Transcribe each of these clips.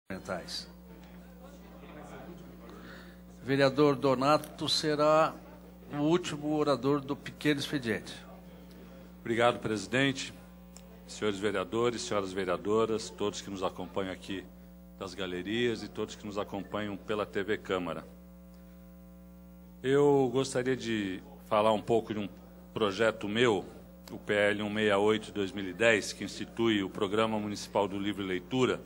Mentais. Vereador Donato será o último orador do pequeno expediente. Obrigado, presidente. Senhores vereadores, senhoras vereadoras, todos que nos acompanham aqui das galerias e todos que nos acompanham pela TV Câmara. Eu gostaria de falar um pouco de um projeto meu, o PL 168 de 2010, que institui o Programa Municipal do Livro e Leitura,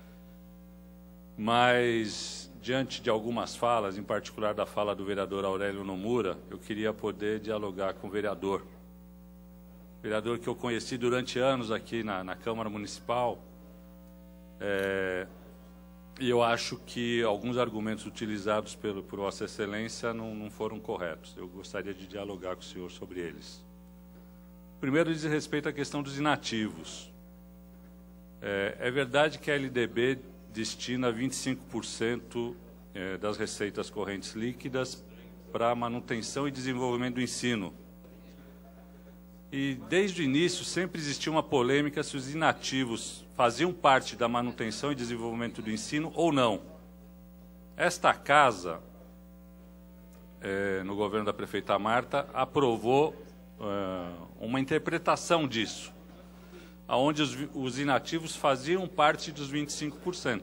mas, diante de algumas falas, em particular da fala do vereador Aurélio Nomura, eu queria poder dialogar com o vereador. Vereador que eu conheci durante anos aqui na Câmara Municipal, e eu acho que alguns argumentos utilizados por Vossa Excelência não foram corretos. Eu gostaria de dialogar com o senhor sobre eles. Primeiro, diz respeito à questão dos inativos. É verdade que a LDB destina 25% das receitas correntes líquidas para manutenção e desenvolvimento do ensino. E, desde o início, sempre existiu uma polêmica se os inativos faziam parte da manutenção e desenvolvimento do ensino ou não. Esta casa, no governo da prefeita Marta, aprovou uma interpretação disso, onde os inativos faziam parte dos 25%.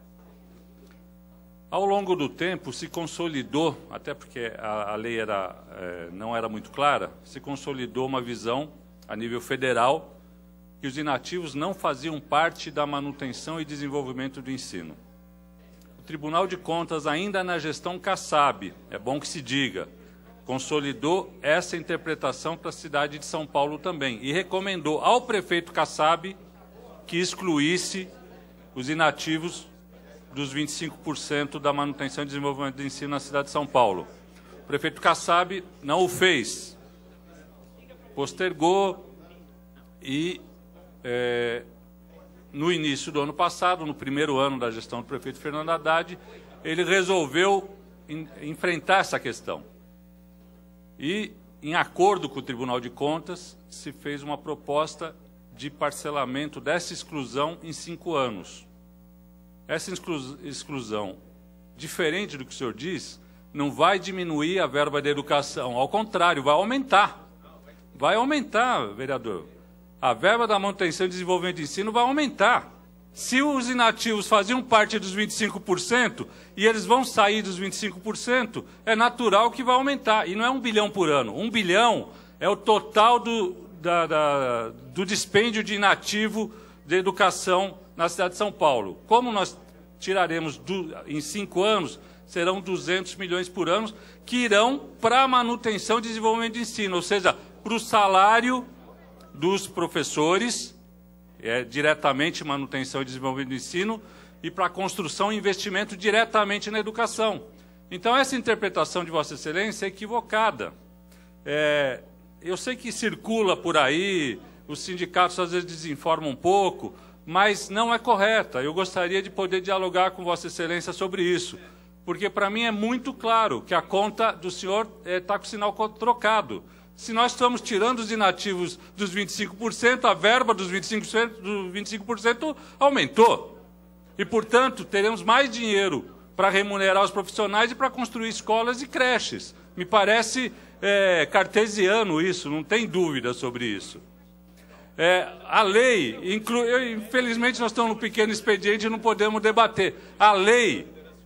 Ao longo do tempo se consolidou, até porque a lei não era muito clara, se consolidou uma visão a nível federal que os inativos não faziam parte da manutenção e desenvolvimento do ensino. O Tribunal de Contas, ainda na gestão Kassab, é bom que se diga, consolidou essa interpretação para a cidade de São Paulo também e recomendou ao prefeito Kassab que excluísse os inativos dos 25% da manutenção e desenvolvimento do ensino na cidade de São Paulo. O prefeito Kassab não o fez, postergou e, no início do ano passado, no primeiro ano da gestão do prefeito Fernando Haddad, ele resolveu enfrentar essa questão. E, em acordo com o Tribunal de Contas, se fez uma proposta de parcelamento dessa exclusão em 5 anos. Essa exclusão, diferente do que o senhor diz, não vai diminuir a verba da educação, ao contrário, vai aumentar. Vai aumentar, vereador. A verba da manutenção e desenvolvimento do ensino vai aumentar. Se os inativos faziam parte dos 25% e eles vão sair dos 25%, é natural que vai aumentar. E não é 1 bilhão por ano. 1 bilhão é o total do dispêndio de inativo de educação na cidade de São Paulo. Como nós tiraremos em 5 anos, serão 200 milhões por ano, que irão para a manutenção e desenvolvimento de ensino, ou seja, para o salário dos professores, diretamente manutenção e desenvolvimento do ensino, e para a construção e investimento diretamente na educação. Então, essa interpretação de Vossa Excelência é equivocada. Eu sei que circula por aí, os sindicatos às vezes desinformam um pouco, mas não é correta. Eu gostaria de poder dialogar com Vossa Excelência sobre isso, porque para mim é muito claro que a conta do senhor está com o sinal trocado. Se nós estamos tirando os inativos dos 25%, a verba dos 25% aumentou. E, portanto, teremos mais dinheiro para remunerar os profissionais e para construir escolas e creches. Me parece cartesiano isso, não tem dúvida sobre isso. A lei, infelizmente nós estamos no pequeno expediente e não podemos debater. A lei,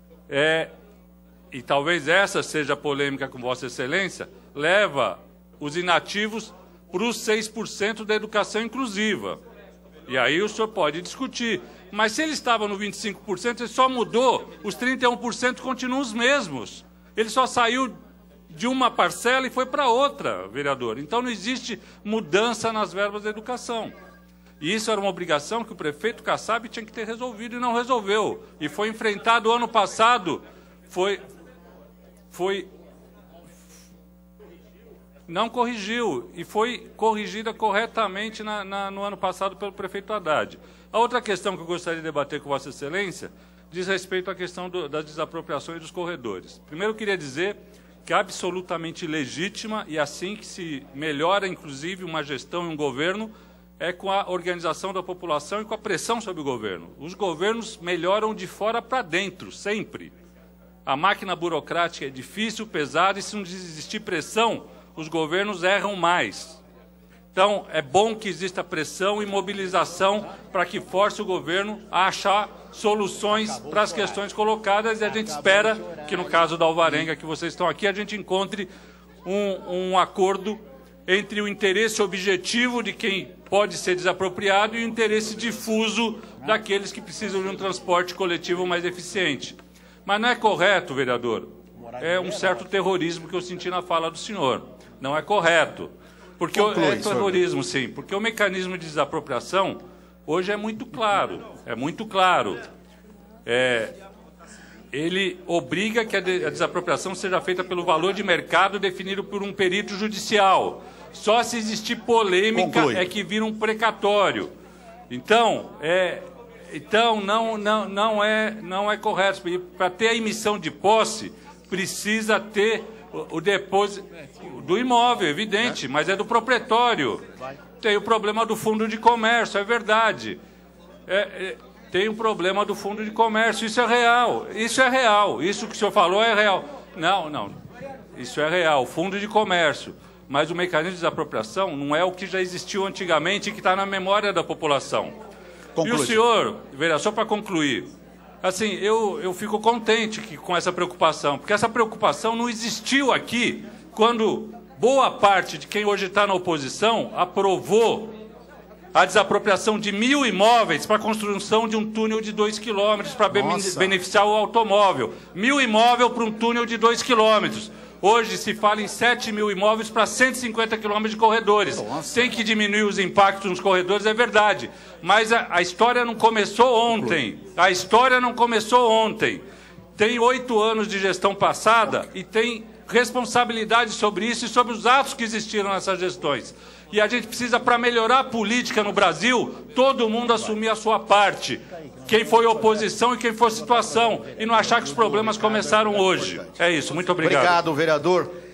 e talvez essa seja a polêmica com Vossa Excelência, leva os inativos para os 6% da educação inclusiva. E aí o senhor pode discutir. Mas se ele estava no 25%, ele só mudou, os 31% continuam os mesmos. Ele só saiu de uma parcela e foi para outra, vereador. Então não existe mudança nas verbas da educação. E isso era uma obrigação que o prefeito Kassab tinha que ter resolvido e não resolveu. E foi enfrentado ano passado, não corrigiu, e foi corrigida corretamente no ano passado pelo prefeito Haddad. A outra questão que eu gostaria de debater com Vossa Excelência diz respeito à questão das desapropriações dos corredores. Primeiro, eu queria dizer que é absolutamente legítima e assim que se melhora, inclusive, uma gestão e um governo, é com a organização da população e com a pressão sobre o governo. Os governos melhoram de fora para dentro, sempre. A máquina burocrática é difícil, pesada, e se não existir pressão, os governos erram mais. Então, é bom que exista pressão e mobilização para que force o governo a achar soluções para as questões colocadas, e a gente espera que, no caso da Alvarenga, que vocês estão aqui, a gente encontre um acordo entre o interesse objetivo de quem pode ser desapropriado e o interesse difuso daqueles que precisam de um transporte coletivo mais eficiente. Mas não é correto, vereador, é um certo terrorismo que eu senti na fala do senhor. Não é correto. Porque é terrorismo, sim, porque o mecanismo de desapropriação hoje é muito claro, ele obriga que a desapropriação seja feita pelo valor de mercado definido por um perito judicial. Só se existir polêmica é que vira um precatório. Então, não é correto. Para ter a emissão de posse, precisa ter o depósito do imóvel, evidente, mas é do proprietário. Tem o problema do fundo de comércio, é verdade. Tem o problema do fundo de comércio, isso é real. Isso que o senhor falou é real. Não, isso é real, o fundo de comércio. Mas o mecanismo de desapropriação não é o que já existiu antigamente e que está na memória da população. Conclui. E o senhor, vereador, só para concluir, assim, eu fico contente com essa preocupação, porque essa preocupação não existiu aqui quando boa parte de quem hoje está na oposição aprovou a desapropriação de 1.000 imóveis para a construção de um túnel de 2 quilômetros para beneficiar o automóvel. 1.000 imóveis para um túnel de 2 quilômetros. Hoje se fala em 7.000 imóveis para 150 quilômetros de corredores. Tem que diminuir os impactos nos corredores, é verdade. Mas a história não começou ontem. Tem 8 anos de gestão passada e tem responsabilidade sobre isso e sobre os atos que existiram nessas gestões. E a gente precisa, para melhorar a política no Brasil, todo mundo assumir a sua parte. Quem foi oposição e quem for situação. E não achar que os problemas começaram hoje. É isso. Muito obrigado. Obrigado, vereador.